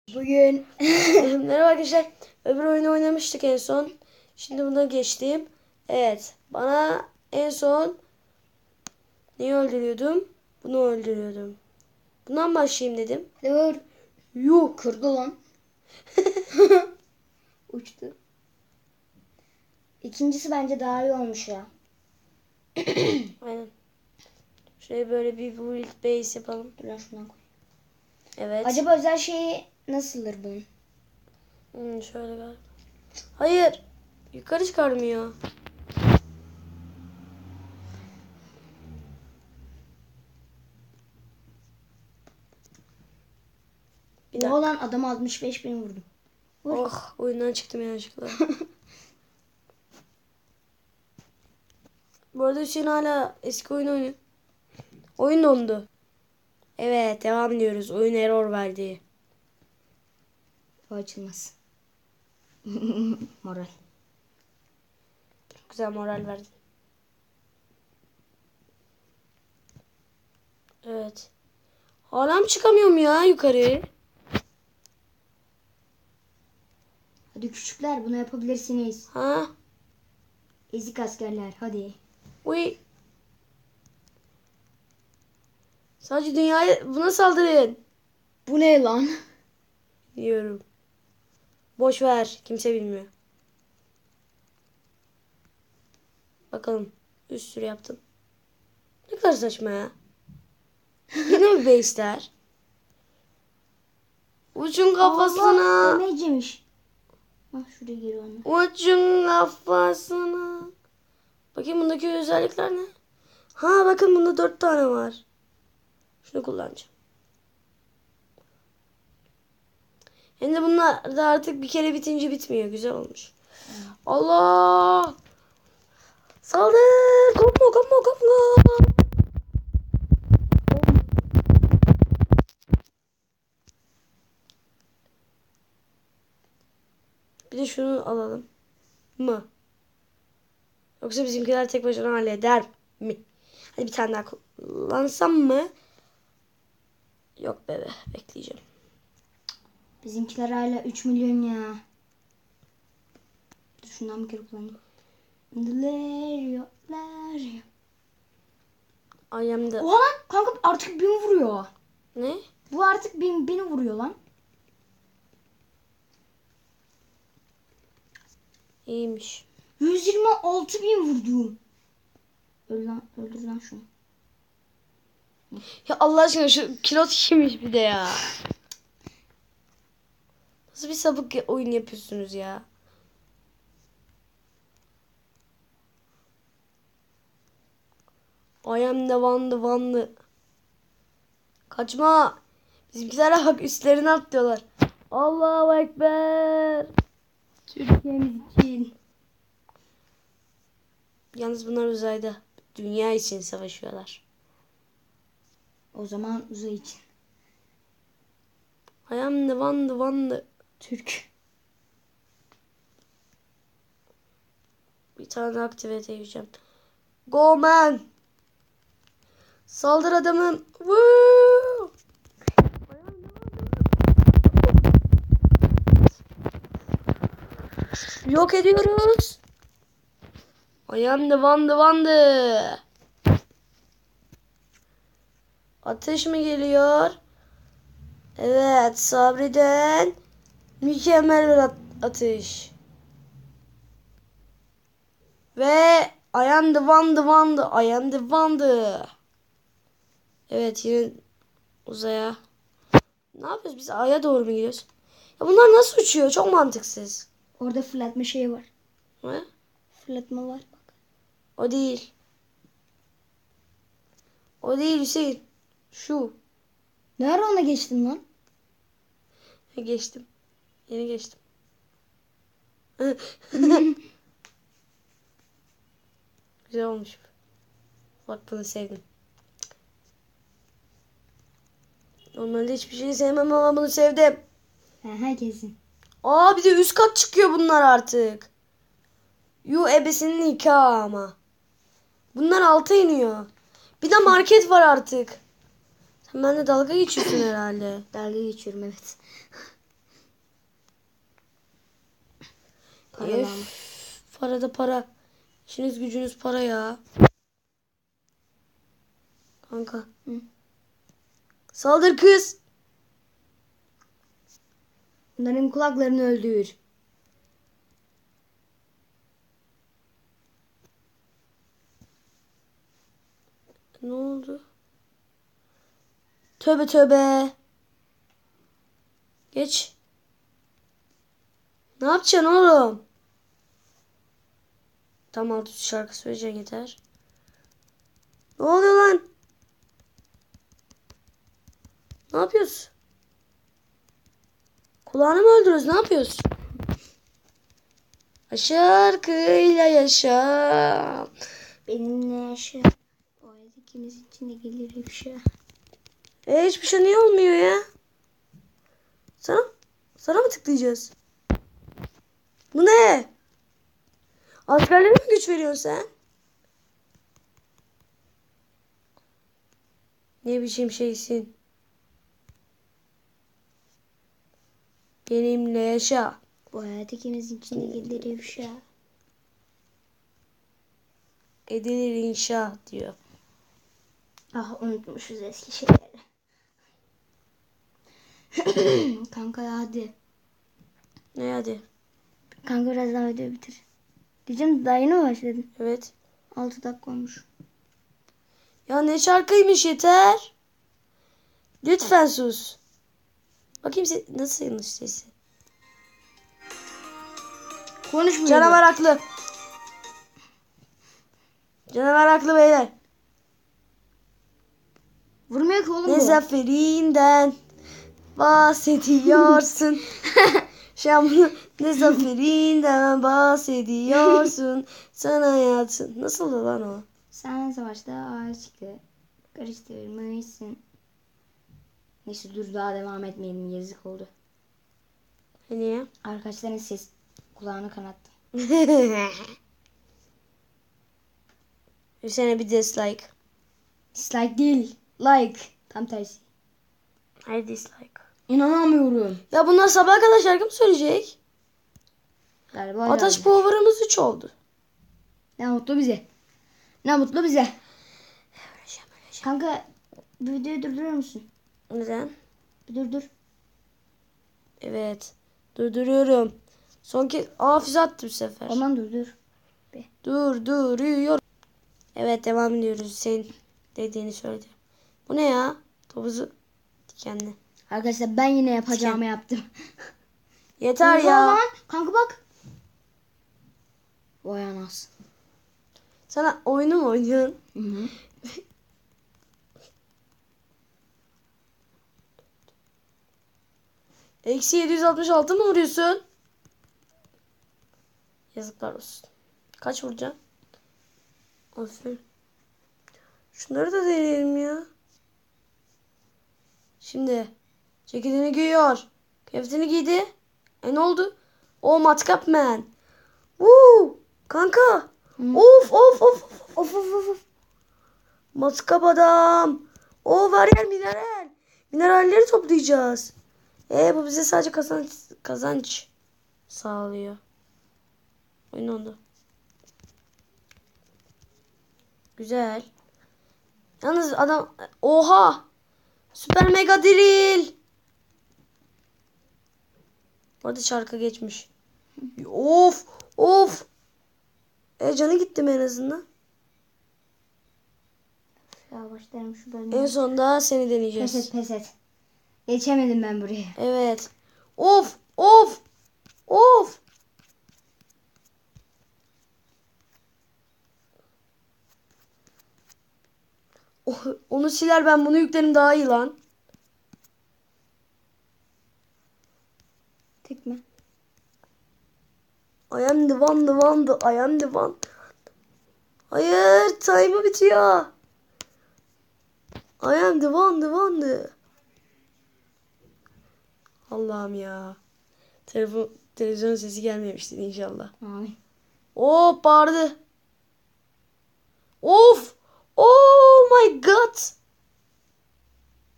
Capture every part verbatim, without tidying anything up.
Bugün Merhaba arkadaşlar. Öbür oyunu oynamıştık en son. Şimdi buna geçtim. Evet. Bana en son neyi öldürüyordum? Bunu öldürüyordum. Bundan başlayayım dedim. dur. Yuh kırdı lan. Uçtu. İkincisi bence daha iyi olmuş ya. Aynen. Şuraya böyle bir build base yapalım. Dur lan şundan koy. Evet. Acaba özel şeyi nasıldır bunun? Hmm, şöyle galiba. Hayır. Yukarı çıkarmıyor. Bir Bu dakika. olan adam altmış beş bin vurdum. Vur. Oh, oyundan çıktım yanlışlıkla. Bu arada Hüseyin hala eski oyun oynuyor. Oyun dondu. Evet, devam ediyoruz. Oyun error verdi. Bu açılmaz. Moral. Çok güzel moral verdin. Evet. Hala mı çıkamıyorum ya yukarı? Hadi küçükler bunu yapabilirsiniz. Ha? Ezik askerler hadi. Uy. Sadece dünyaya buna saldırın. Bu ne lan? Diyorum. Boş ver. Kimse bilmiyor. Bakalım. Bir sürü yaptım. Ne kadar saçma ya. Yine mi base'ler? Uçun kafasına. Allah demeyeceğimiş. Ah şuraya gir onu. Uçun kafasına. Bakayım bundaki özellikler ne? Ha bakın bunda dört tane var. Şunu kullanacağım. Hem de bunlar da artık bir kere bitince bitmiyor. Güzel olmuş. Allah! Saldır! Kopma kopma kopma! Bir de şunu alalım. Mı? Yoksa bizimkiler tek başına halleder mi? Hadi bir tane daha kullansam mı? Yok bebe. Bekleyeceğim. Bizimkiler hala üç milyon ya. Dur şundan bir kere kullanayım. Lerio, Lerio. I am the... Oha lan kanka artık bin vuruyor. Ne? Bu artık bin, bini vuruyor lan. İyiymiş. yüz yirmi altı bin vurdum. Öl lan, öldür lan şunu. Ya Allah aşkına şu kilot kimmiş bir de ya. Nasıl bir sapık oyun yapıyorsunuz ya? I am the one the one the. Kaçma. Bizimkilere bak üstlerine atlıyorlar. Allahu Ekber. Türkiye'miz için. Yalnız bunlar uzayda. Dünya için savaşıyorlar. O zaman uzay için. I am the one the one the. Türk. Bir tane aktivite yapacağım. Go man. Saldır adamım. Woo! Yok ediyoruz. I am the one the one the. Ateş mi geliyor? Evet, Sabri'den mükemmel bir at- atış. Ve I am the one the one the. I am the one the. Evet, yine uzaya. Ne yapıyoruz biz? Ay'a doğru mu gidiyoruz? Ya bunlar nasıl uçuyor? Çok mantıksız. Orada fırlatma şeyi var. Ne? Fırlatma var bak. O değil. O değil Hüseyin. Şu. Ne ara ona geçtin lan? Geçtim. Yeni geçtim. Güzel olmuş. Bak bunu sevdim. Normalde hiçbir şeyi sevmem ama bunu sevdim. Aha kesin. Aa bir de üst kat çıkıyor bunlar artık. Yu ebesinin nikahı ama. Bunlar alta iniyor. Bir de market var artık. Sen benimle dalga geçiyorsun herhalde. Dalga geçiyorum evet. Paralar mı? Ef, para da para. İşiniz gücünüz para ya. Kanka. Hı. Saldır kız. Bunların kulaklarını öldür. Ne oldu? Tövbe tövbe. Geç. Ne yapacaksın oğlum? Tamam altı şarkı söyleyeceksin yeter. Ne oluyor lan? Ne yapıyorsun? Kulağını mı öldürüyoruz? Ne yapıyorsun? Şarkıyla yaşa. Benimle yaşa. O hayat ikimiz için de gelir ifşa. E hiçbir şey niye olmuyor ya? Sana, sana mı tıklayacağız? Bu ne? Askerlere mi güç veriyorsun sen? Ne biçim şeysin? Benimle yaşa. Bu hayat ikimiz için de gelir ifşa. Edilir inşa diyor. Ah unutmuşuz eski şeyleri. Kanka ya hadi. Ne hadi? Kanka biraz daha video bitir. Diyeceğim daha yeni mi başladın? Evet. altı dakika olmuş. Ya ne şarkıymış yeter. Lütfen sus. Bakayım se nasıl yanlış sesi. Konuşmuyor. Canavar haklı. Canavar haklı beyler. Vurmuyor ki oğlum Ne bu. zaferinden bahsediyorsun. Şu an bunu ne zaferinden bahsediyorsun. Sen hayatın. Nasıl lan o? Sen savaşta aşkı karıştırmışsın. Neyse dur daha devam etmeyelim. Yazık oldu. Niye? Arkadaşların ses kulağını kanattı. Hüseyin'e bir dislike. Dislike değil. Like. Tam tersi. Hayır dislike. İnanamıyorum. Ya bunlar sabaha kadar şarkı mı söyleyecek? Galiba Ataş öyle. power'ımız üç oldu. Ne mutlu bize. Ne mutlu bize. Kanka bir videoyu durdurur musun? Neden? Bir durdur. Evet. Durduruyorum. Son kez. Aa füze attı bu sefer. Ondan durdur. Durduruyorum. Evet devam ediyoruz. Senin dediğini söyledi. Bu ne ya? Topuzu dikenli. Arkadaşlar ben yine yapacağımı yaptım. Yeter Oha ya. lan. Kanka bak. Vay anas. Sana oyunu mu oynuyorsun? Hı hı. Eksi yedi yüz altmış altı mı vuruyorsun? Yazıklar olsun. Kaç vuracaksın? Aferin. Şunları da deneyelim ya. Şimdi. Ceketini giyiyor. Kıyafetini giydi. E ne oldu? O matkap man. Woo! Kanka. Hı. Of of of of of of of. Matkap adam. O var ya mineral. Mineralleri toplayacağız. E bu bize sadece kazanç, kazanç sağlıyor. Oyun oldu. Güzel. Yalnız adam oha. Süper mega drill. Orada şarkı geçmiş. Of of. E canı gitti mi en azından? Ya başlarım şu bölümü. En sonunda seni Pes deneyeceğiz. et pes et. Geçemedim ben buraya. Evet. Of of of. Oh, onu siler ben bunu yüklerim daha iyi lan. Tek mi? I am the one the one the I am the one. Hayır time'ı bitiyor. I am the one the one the. Allah'ım ya. Telefon, televizyon sesi gelmemiştir inşallah. Amin. Oh bağırdı. Of. Oh my god.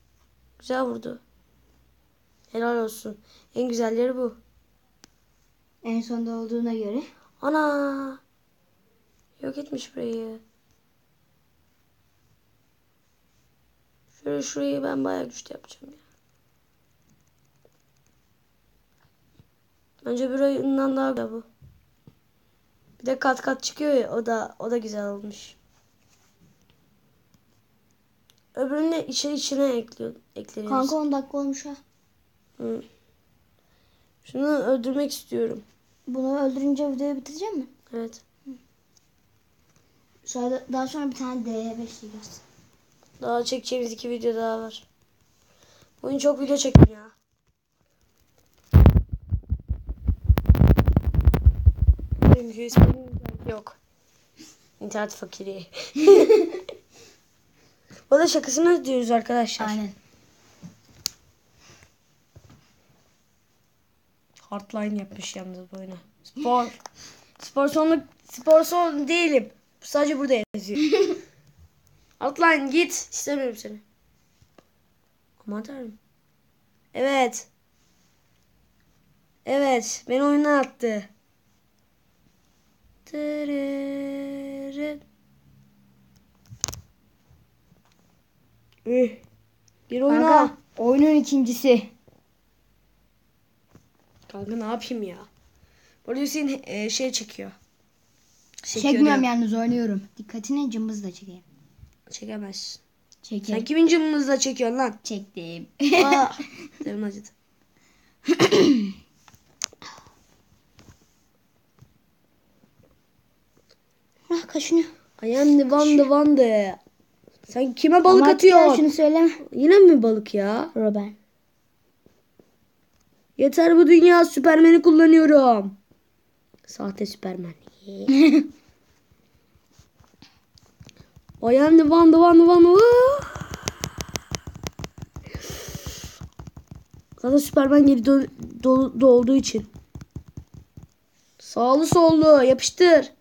Güzel vurdu. Helal olsun. En güzelleri bu. En sonda olduğuna göre. Ana. Yok etmiş burayı. Şöyle şurayı ben bayağı güçlü yapacağım ya. Önce burayından daha güzel bu. Bir de kat kat çıkıyor ya, o da o da güzel olmuş. Öbürünü de içe içine ekliyor, ekleniyor. Kanka on dakika olmuş ha. Hı. Şunu öldürmek istiyorum. Bunu öldürünce videoyu bitireceğim mi? Evet. Sonra daha sonra bir tane D beş çekeceğiz. Daha çekeceğimiz iki video daha var. Bugün çok video çektim ya. Çünkü internet yok. İnternet fakiri. O da şakasını diyoruz arkadaşlar. Aynen. Hardline yapmış yalnız bu oyuna. Spor. Spor sonlu spor son değilim. Sadece burada yazıyor. Hardline git. İstemiyorum seni. Aman tanrım. Evet. Evet. Beni oyundan attı. Tırırır. Üh. Bir oyuna. Kanka oyunun ikincisi. Kanka ne yapayım ya? Burada Hüseyin e, şey çekiyor. Çekiyor Çekmiyorum diyorum. yalnız oynuyorum. Dikkatine cımbızla çekeyim. Çekemezsin. Çekeyim. Sen kimin cımbızla çekiyorsun lan? Çektim. Aa, canım acıdı. Ah kaşınıyor. Ayağım vandı vandı. Sen kime balık Ama atıyorsun? ya şunu söyleme. Yine mi balık ya? Robin. Yeter bu dünya, Süpermen'i kullanıyorum. Sahte Süpermen. Ayağım vandı vandı vandı. Zaten Süpermen geri do- do- dolduğu için. Sağlı sollu yapıştır.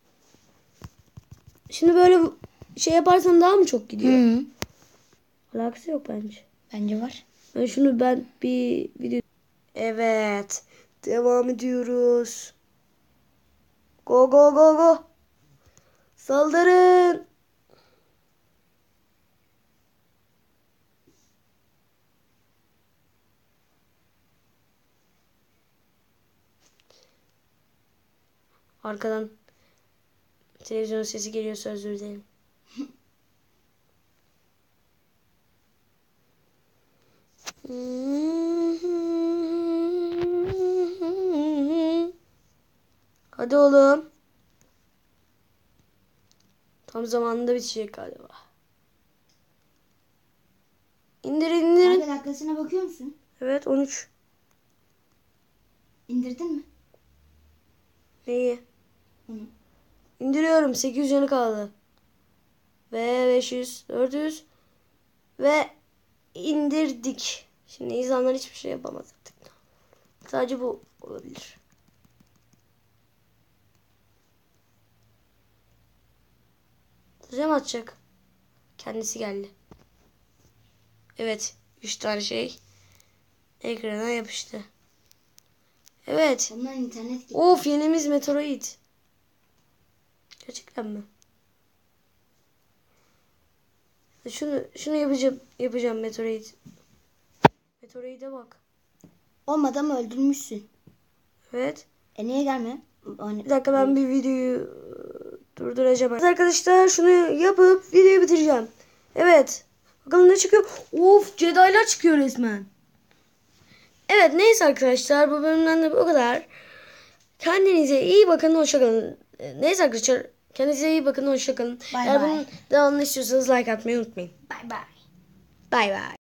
Şimdi böyle şey yaparsan daha mı çok gidiyor? Hı. Alakası yok bence. Bence var. Ben şunu ben bir video... Evet. Devam ediyoruz. Go go go go. Saldırın. Arkadan televizyon sesi geliyorsa özür dilerim. Hadi oğlum. Tam zamanında bitecek galiba. İndir indir. Kanka dakikasına bakıyor musun? Evet on üç. İndirdin mi? Neyi? Bunu. İndiriyorum. sekiz yüz yanı kaldı. Ve beş yüz, dört yüz. Ve indirdik. Şimdi insanlar hiçbir şey yapamaz artık. Sadece bu olabilir. Hocam atacak. Kendisi geldi. Evet. Üç tane şey ekrana yapıştı. Evet. Ondan internet gitti. Of, yenimiz Metroid. Gerçekten mi? Şunu şunu yapacağım yapacağım Metroid. Metroid'e bak. Olmadı ama öldürmüşsün. Evet. E niye gelmiyor? Bir dakika ben bir videoyu e, durduracağım. Evet arkadaşlar şunu yapıp videoyu bitireceğim. Evet. Bakalım ne çıkıyor? Of, Jedi'lar çıkıyor resmen. Evet neyse arkadaşlar bu bölümden de bu kadar. Kendinize iyi bakın, hoşçakalın. Neyse arkadaşlar kendinize iyi bakın, hoşçakalın. Bye Eğer bye. bunun devamını istiyorsanız like atmayı unutmayın. Bye bye. Bay bay.